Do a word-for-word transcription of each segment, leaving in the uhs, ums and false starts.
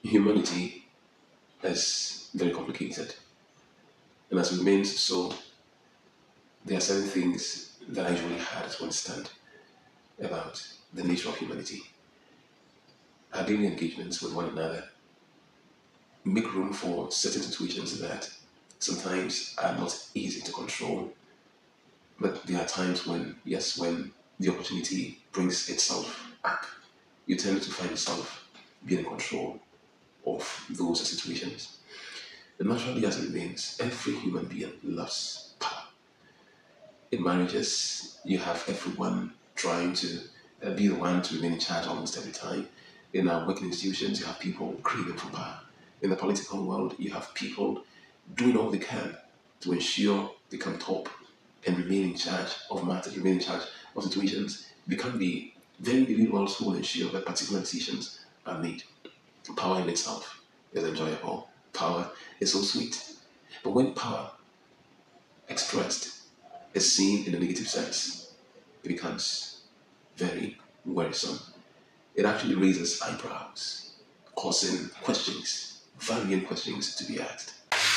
humanity is very complicated. And as it remains so, there are certain things that are usually hard to understand about the nature of humanity. Our daily engagements with one another make room for certain situations that sometimes are not easy to control. But there are times when, yes, when the opportunity brings itself up, you tend to find yourself being in control of those situations. And naturally, as it remains, every human being loves power. In marriages, you have everyone trying to uh, be the one to remain in charge almost every time. In our working institutions, you have people craving for power. In the political world, you have people doing all they can to ensure they come top and remain in charge of matters, remain in charge of situations, become the very individuals who will ensure that particular decisions are made. Power in itself is enjoyable. Power is so sweet. But when power expressed is seen in a negative sense, it becomes very worrisome. It actually raises eyebrows, causing questions, varying questions to be asked.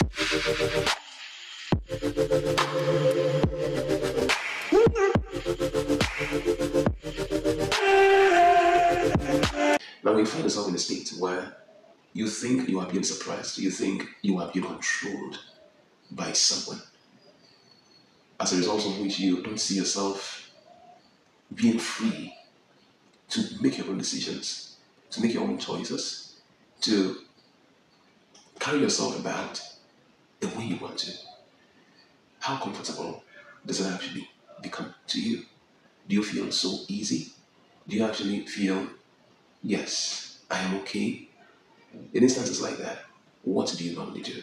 Now, you find yourself in a state where you think you are being suppressed, you think you are being controlled by someone, as a result of which you don't see yourself being free to make your own decisions, to make your own choices, to carry yourself about the way you want to. How comfortable does it actually become to you? Do you feel so easy? Do you actually feel, yes, I am okay? In instances like that, what do you normally do?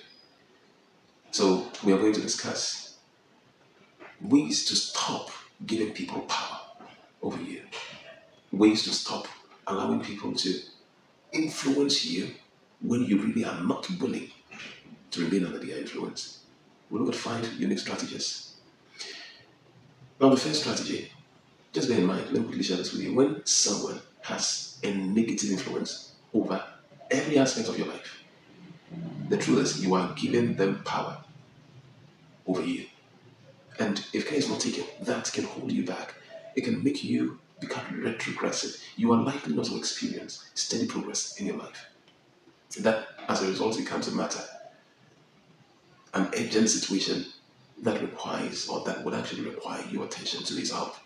So we are going to discuss ways to stop giving people power over you, ways to stop allowing people to influence you when you really are not willing to remain under their influence. We'll look at five unique strategies. Now, the first strategy, just bear in mind, let me quickly share this with you. When someone has a negative influence over every aspect of your life, the truth is you are giving them power over you. And if care is not taken, that can hold you back. It can make you become retrogressive. You are likely not to experience steady progress in your life. That, as a result, becomes a matter, an urgent situation that requires, or that would actually require your attention to resolve.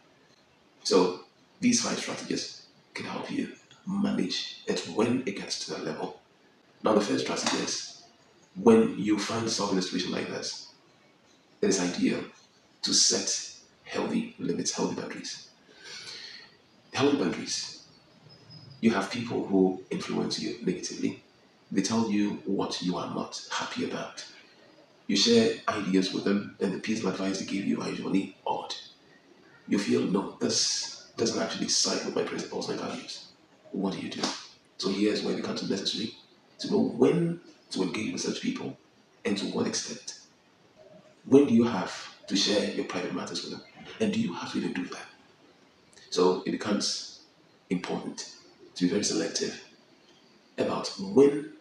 So, these five strategies can help you manage it when it gets to that level. Now, the first strategy is when you find yourself in a situation like this, it is ideal to set healthy limits, healthy boundaries. Healthy boundaries. You have people who influence you negatively. They tell you what you are not happy about. You share ideas with them, and the piece of advice they give you are usually odd. You feel, no, this doesn't actually side with my principles and values. What do you do? So here's where it becomes necessary to know when to engage with such people and to what extent. When do you have to share your private matters with them? And do you have to even do that? So it becomes important to be very selective about when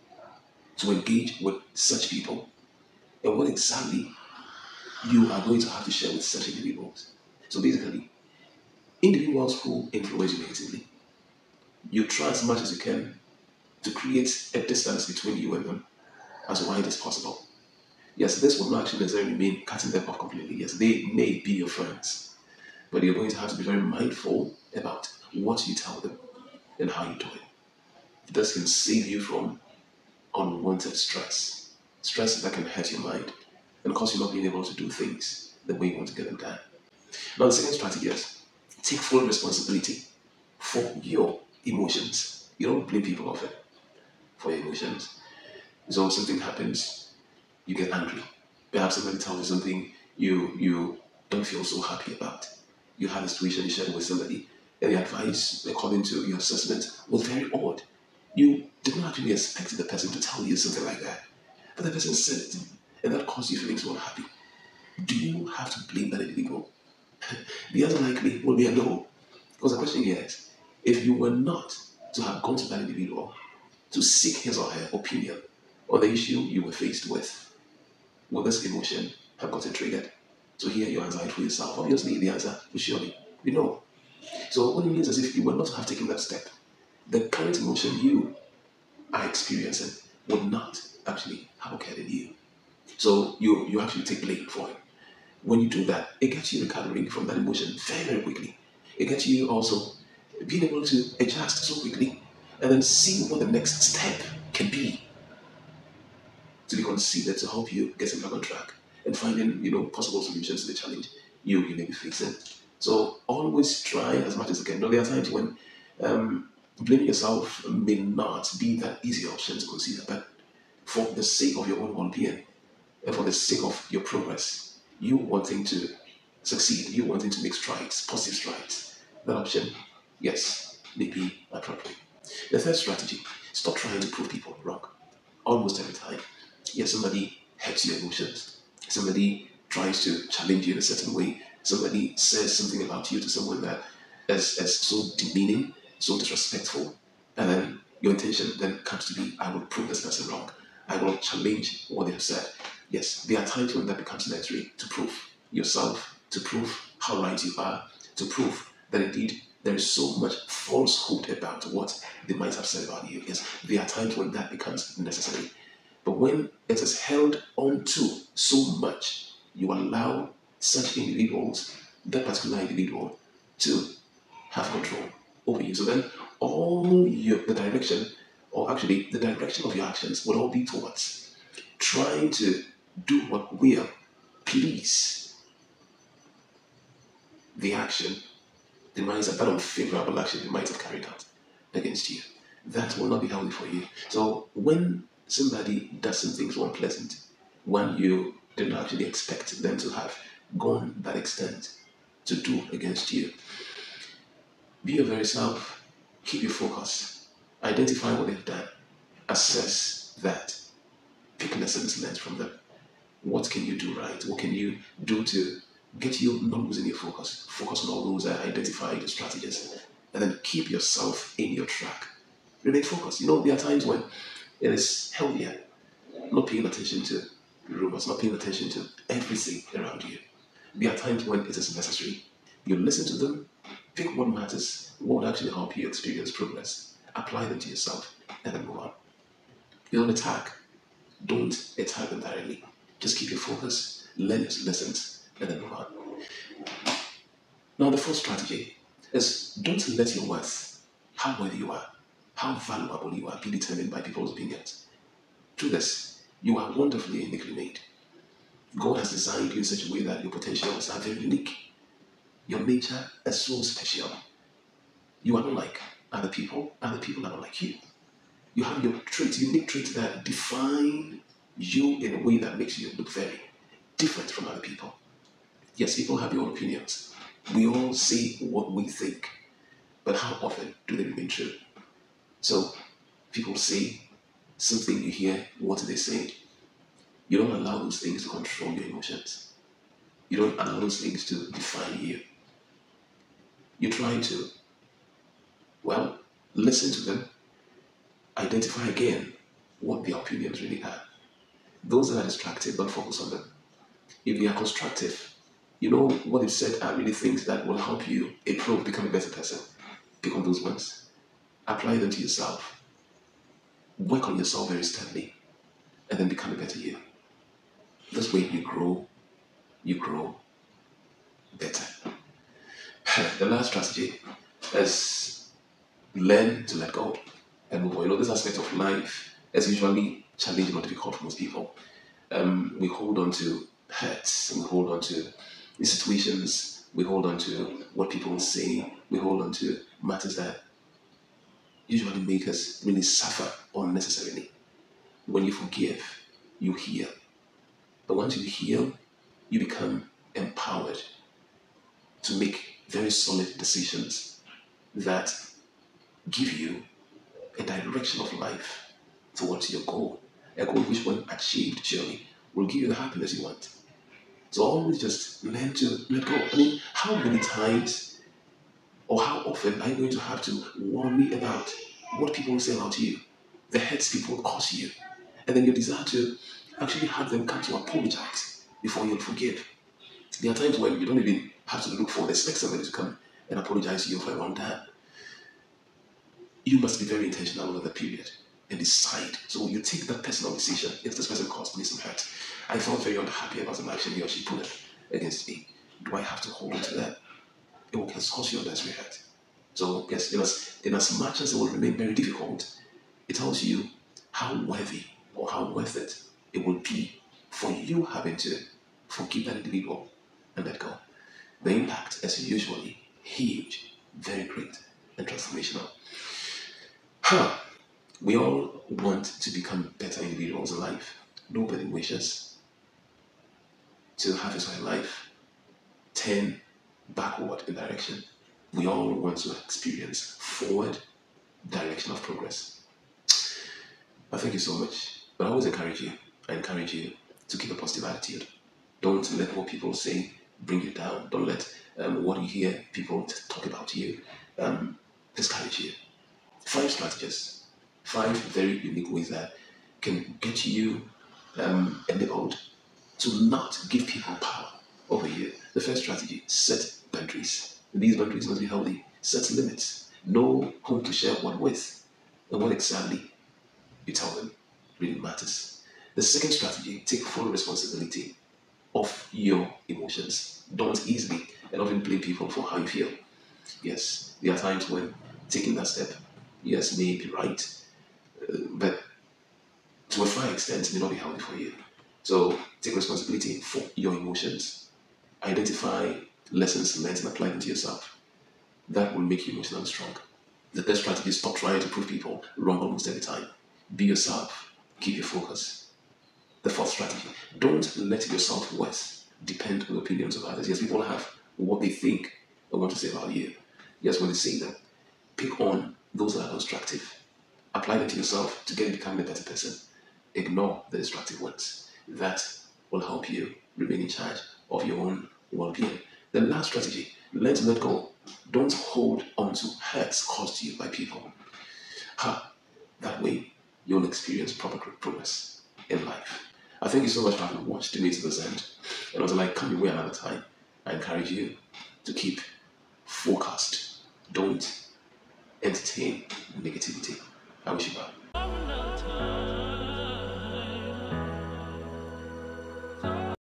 to engage with such people and what exactly you are going to have to share with such individuals. So basically, individuals who influence you negatively, you try as much as you can to create a distance between you and them as wide as possible. Yes, this will not actually necessarily mean cutting them off completely. Yes, they may be your friends, but you're going to have to be very mindful about what you tell them and how you do it. This can save you from unwanted stress, stress that can hurt your mind and cause you not being able to do things the way you want to get them done. Now, the second strategy is take full responsibility for your emotions. You don't blame people of it for your emotions. So something happens, you get angry. Perhaps somebody tells you something you you don't feel so happy about. You had a situation, you shared it with somebody, and the advice, according to your assessment, was very odd. You did not actually expect the person to tell you something like that. But the person said it, and that caused you feeling so unhappy. Do you have to blame that individual? The answer likely will be a no. Because the question here is, if you were not to have gone to that individual to seek his or her opinion on the issue you were faced with. Will this emotion have gotten triggered? So here you answer it for yourself. Obviously, the answer will surely be no. So what it means is if you were not to have taken that step, the current emotion you are experiencing would not actually have occurred in you. So you, you actually take blame for it. When you do that, it gets you recovering from that emotion very, very quickly. It gets you also being able to adjust so quickly and then see what the next step can be to be considered to help you getting back on track and finding, you know, possible solutions to the challenge you, you may be facing. So always try as much as you can. Now, there are times when um, blaming yourself may not be that easy option to consider, but for the sake of your own well-being and for the sake of your progress, you wanting to succeed, you wanting to make strides, positive strides, that option, yes, may be appropriate. The third strategy, stop trying to prove people wrong. Almost every time. Yes, somebody hurts your emotions. Somebody tries to challenge you in a certain way. Somebody says something about you to someone that is, is so demeaning, so disrespectful. And then your intention then comes to be, I will prove this person wrong. I will challenge what they have said. Yes, there are times when that becomes necessary to prove yourself, to prove how right you are, to prove that indeed there is so much falsehood about what they might have said about you. Yes, there are times when that becomes necessary. But when it is held on to so much, you allow such individuals, that particular individual, to have control over you. So then all your, the direction, or actually the direction of your actions would all be towards trying to do what will please the action, the mindset, that unfavorable action they might have carried out against you. That will not be healthy for you. So when somebody does something so unpleasant, one you didn't actually expect them to have gone that extent to do against you, be your very self, keep your focus, identify what they've done, assess that, pick lessons learned from them. What can you do right? What can you do to get you not losing your focus? Focus on all those uh, identified strategies, and then keep yourself in your track. Remain focused. You know, there are times when it is healthier not paying attention to rumors, not paying attention to everything around you. There are times when it is necessary. You listen to them, pick what matters, what will actually help you experience progress, apply them to yourself, and then move on. You don't attack. Don't attack them directly. Just keep your focus, learn your lessons, and then move on. Now, the fourth strategy is don't let your worth, how worthy you are, how valuable you are, be determined by people's opinions. Do this. You are wonderfully and uniquely made. God has designed you in such a way that your potentials are very unique. Your nature is so special. You are not like other people. Other people are not like you. You have your traits, unique traits that define you in a way that makes you look very different from other people. Yes, people have their own opinions. We all say what we think, but how often do they remain true? So, people say something, you hear what they say. You don't allow those things to control your emotions. You don't allow those things to define you. You try to, well, listen to them, identify again what their opinions really are. Those that are distracted, don't focus on them. If they are constructive, you know what they've said are really things that will help you improve, become a better person. Pick on those ones. Apply them to yourself. Work on yourself very steadily, and then become a better you. This way you grow, you grow better. The last strategy is learn to let go and move on. You know, this aspect of life is usually challenging or difficult for most people. Um, we hold on to hurts, and we hold on to the situations, we hold on to what people say, we hold on to matters that usually make us really suffer unnecessarily. When you forgive, you heal. But once you heal, you become empowered to make very solid decisions that give you a direction of life towards your goal. A goal which, when achieved, surely will give you the happiness you want. So always just learn to let go. I mean, how many times or how often are you going to have to worry about what people will say about you? the hurts people cause you, and then your desire to actually have them come to apologize before you forgive. There are times when you don't even have to look for the expect somebody to come and apologize to you for a wrong time. You must be very intentional over the period and decide. So you take that personal decision. If this person caused me some hurt, I felt very unhappy about the action he or she put against me. Do I have to hold on to that? It will cause you unnecessary hurt. So yes, in as, in as much as it will remain very difficult, it tells you how worthy or how worth it it will be for you having to forgive that individual and let go. The impact is usually huge, very great, and transformational. Huh. We all want to become better individuals in life. Nobody wishes to have his own life turn backward in direction. We all want to experience forward direction of progress. I thank you so much. But I always encourage you. I encourage you to keep a positive attitude. Don't let what people say bring you down. Don't let um, what you hear people talk about you um, discourage you. Five strategies, five very unique ways that can get you um, enabled to not give people power over you. The first strategy, set boundaries. These boundaries must be healthy. Set limits. Know whom to share what with and what exactly you tell them really matters. The second strategy, take full responsibility of your emotions. Don't easily and often blame people for how you feel. Yes, there are times when taking that step, yes, may be right, uh, but to a fine extent may not be healthy for you. So take responsibility for your emotions. Identify lessons learned and apply them to yourself. That will make you emotionally strong. The third strategy is stop trying to prove people wrong almost every time. Be yourself. Keep your focus. The fourth strategy, don't let your self-worth depend on the opinions of others. Yes, people have what they think and want to say about you. Yes, when they say them, pick on those that are constructive. Apply them to yourself to get becoming a better person. Ignore the destructive ones. That will help you remain in charge of your own well-being. The last strategy, learn to let go. Don't hold on to hurts caused to you by people. Ha! That way, you'll experience proper progress in life. I thank you so much for having watched me to this end. And until I come your way another time, I encourage you to keep focused. Don't entertain negativity. I wish you well.